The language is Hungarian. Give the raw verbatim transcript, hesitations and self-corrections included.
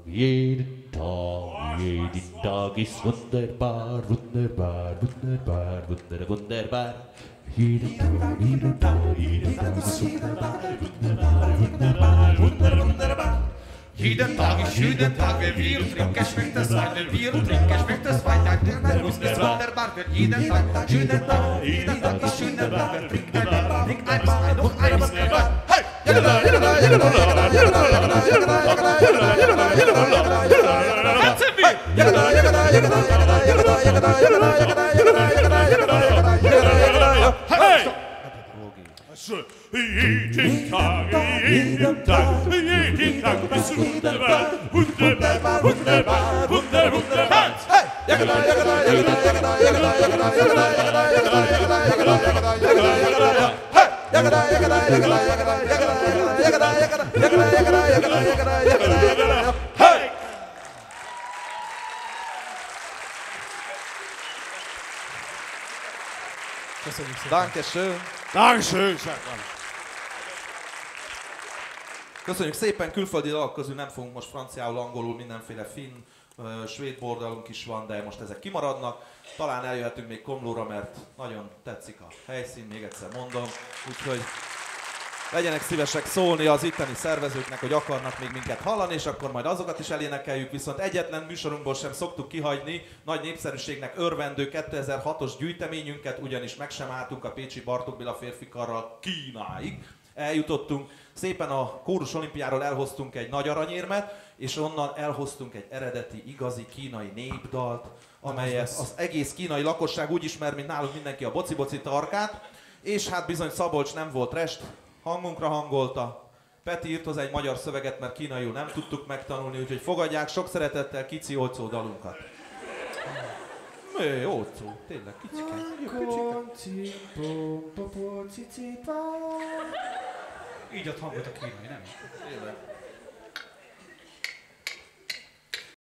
jeden Tag, jeden Tag ist wunderbar, wunderbar, wunderbar, wunder, wunderbar. Jeden Tag, jeden Tag, jeden Tag ist wunderbar, wunderbar, wunderbar, wunder, wunderbar. Jeden Tag ist jeden Tag, wenn wir trinken, schmeckt es Wein, wenn wir trinken, schmeckt es Wein, dann ist es wunderbar, wird jeden Tag, jeden Tag, jeden Tag ist wunderbar, wir trinken, trink eins, ein, noch eins, hey! Jeden Tag, jeden Tag, jeden Tag bist du wunderbar, wunderbar, wunderbar, wunder, wunderbar. Köszönjük szépen. Dankeschön. Dankeschön, Stefan. Köszönjük szépen, külföldi dalok közül nem fogunk most franciául, angolul, mindenféle finn, svéd bordalunk is van, de most ezek kimaradnak. Talán eljöhetünk még Komlóra, mert nagyon tetszik a helyszín, még egyszer mondom. Úgyhogy legyenek szívesek szólni az itteni szervezőknek, hogy akarnak még minket hallani, és akkor majd azokat is elénekeljük, viszont egyetlen műsorunkból sem szoktuk kihagyni nagy népszerűségnek örvendő kétezer-hatos gyűjteményünket, ugyanis meg sem álltunk a pécsi Bartók Béla férfikarral Kínáig. Eljutottunk, szépen a Kórus Olimpiáról elhoztunk egy nagy aranyérmet, és onnan elhoztunk egy eredeti, igazi kínai népdalt, amelyet az egész kínai lakosság úgy ismer, mint nálunk mindenki a boci-boci tarkát, és hát bizony Szabolcs nem volt rest, hangunkra hangolta. Peti írt hozzá egy magyar szöveget, mert kínaiul nem tudtuk megtanulni, úgyhogy fogadják sok szeretettel Kici Olcó dalunkat. Mé, Olcó, tényleg, kicike. Így ad hangot a kínai, nem? Tényleg.